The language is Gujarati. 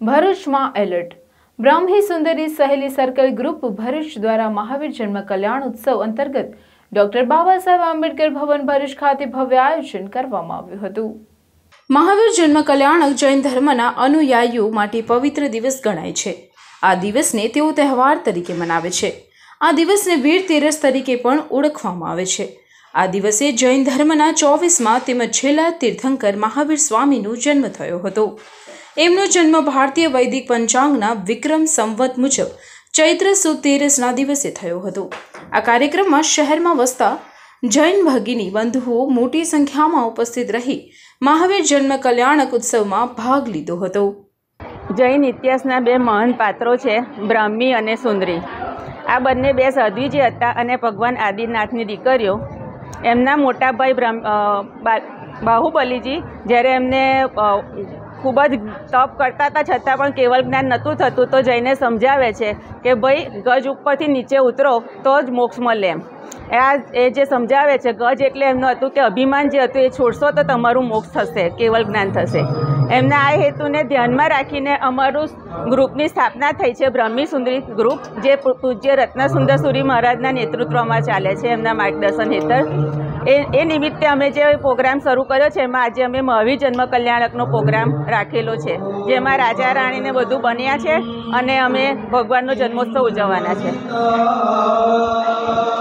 ભરૂચમાં એલર્ટ। બ્રાહ્મી સુંદરી સહેલી સર્કલ ગ્રુપ ભરૂચ દ્વારા મહાવીર જન્મ કલ્યાણ ઉત્સવ અંતર્ગત ડોક્ટર બાબા સાહેબ આંબેડકર ભવન ભરૂચ ખાતે ભવ્ય આયોજન કરવામાં આવ્યું હતું। મહાવીર જન્મ કલ્યાણક જૈન ધર્મના અનુયાયીઓ માટે પવિત્ર દિવસ ગણાય છે। આ દિવસને તેઓ તહેવાર તરીકે મનાવે છે। આ દિવસને વીર તેરસ તરીકે પણ ઓળખવામાં આવે છે। આ દિવસે જૈન ધર્મના 24માં તેમજ છેલ્લા તીર્થંકર મહાવીર સ્વામીનો જન્મ થયો હતો। એમનો જન્મ ભારતીય વૈદિક પંચાંગના વિક્રમ સંવત મુજબ ચૈત્ર સુદ તેરસના દિવસે થયો હતો। આ કાર્યક્રમમાં શહેરમાં વસતા જૈન ભગિની બંધુઓ મોટી સંખ્યામાં ઉપસ્થિત રહી મહાવીર જન્મ કલ્યાણક ઉત્સવમાં ભાગ લીધો હતો। જૈન ઇતિહાસના બે મહાન પાત્રો છે, બ્રાહ્મી અને સુંદરી। આ બંને બે સાધ્વી જે હતા અને ભગવાન આદિનાથની દીકરીઓ। એમના મોટા ભાઈ બાહુબલીજી જ્યારે એમને ખૂબ જ તપ કરતા હતા છતાં પણ કેવલ જ્ઞાન નહોતું થતું, તો જઈને સમજાવે છે કે ભાઈ ગજ ઉપરથી નીચે ઉતરો તો જ મોક્ષ મળે એમ। એ જે સમજાવે છે, ગજ એટલે એમનું હતું કે અભિમાન જે હતું એ છોડશો તો તમારું મોક્ષ થશે, કેવલ જ્ઞાન થશે। એમના આ હેતુને ધ્યાનમાં રાખીને અમારું ગ્રુપની સ્થાપના થઈ છે, બ્રાહ્મી સુંદરી ગ્રુપ, જે પૂજ્ય રત્નસુંદર સુરી મહારાજના નેતૃત્વમાં ચાલે છે, એમના માર્ગદર્શન હેઠળ। એ નિમિત્તે અમે જે પ્રોગ્રામ શરૂ કર્યો છે એમાં આજે અમે મહાવીર જન્મ કલ્યાણકનો પ્રોગ્રામ રાખેલો છે, જેમાં રાજા રાણીને બધું બન્યા છે અને અમે ભગવાનનો જન્મોત્સવ ઉજવવાના છે।